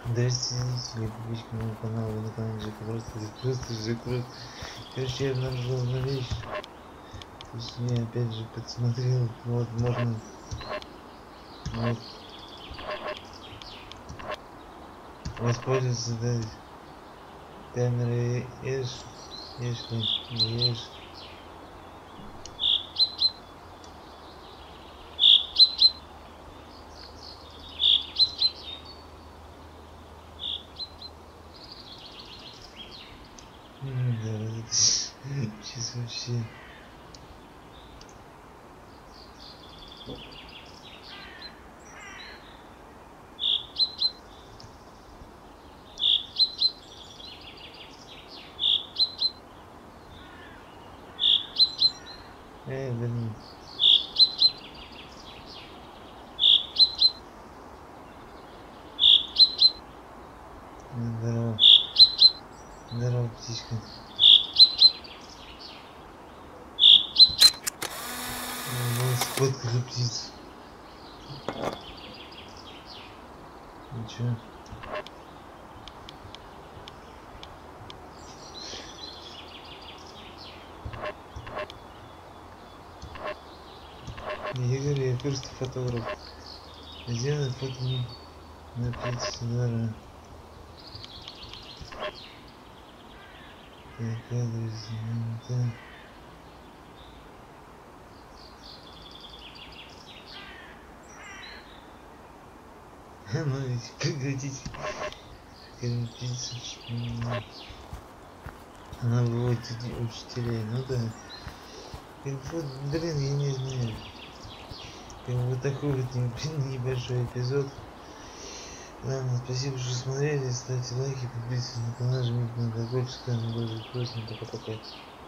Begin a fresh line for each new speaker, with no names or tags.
Здрасте, подписчики моего канала, вы на канале Жека просто Жека. Короче, я обнаружил одну вещь. Точнее, опять же, подсмотрел. Вот, можно... Вот. Воспользоваться, да, камерой Эш. Да, сейчас вообще... блин. Здорово. Здорово, птичка. Сфоткали птицу. Ничего. Игорь, я просто фотограф. Сделай фото на птицу, здорово. Так, адрес, да. Ну ведь прекратите птицу. Она выводит учителей, ну да. Вот, блин, я не знаю. Вот такой вот небольшой эпизод. Ладно, спасибо, что смотрели. Ставьте лайки, подписывайтесь на канал, жмите на колокольчик, с вами был Жека, пока-пока.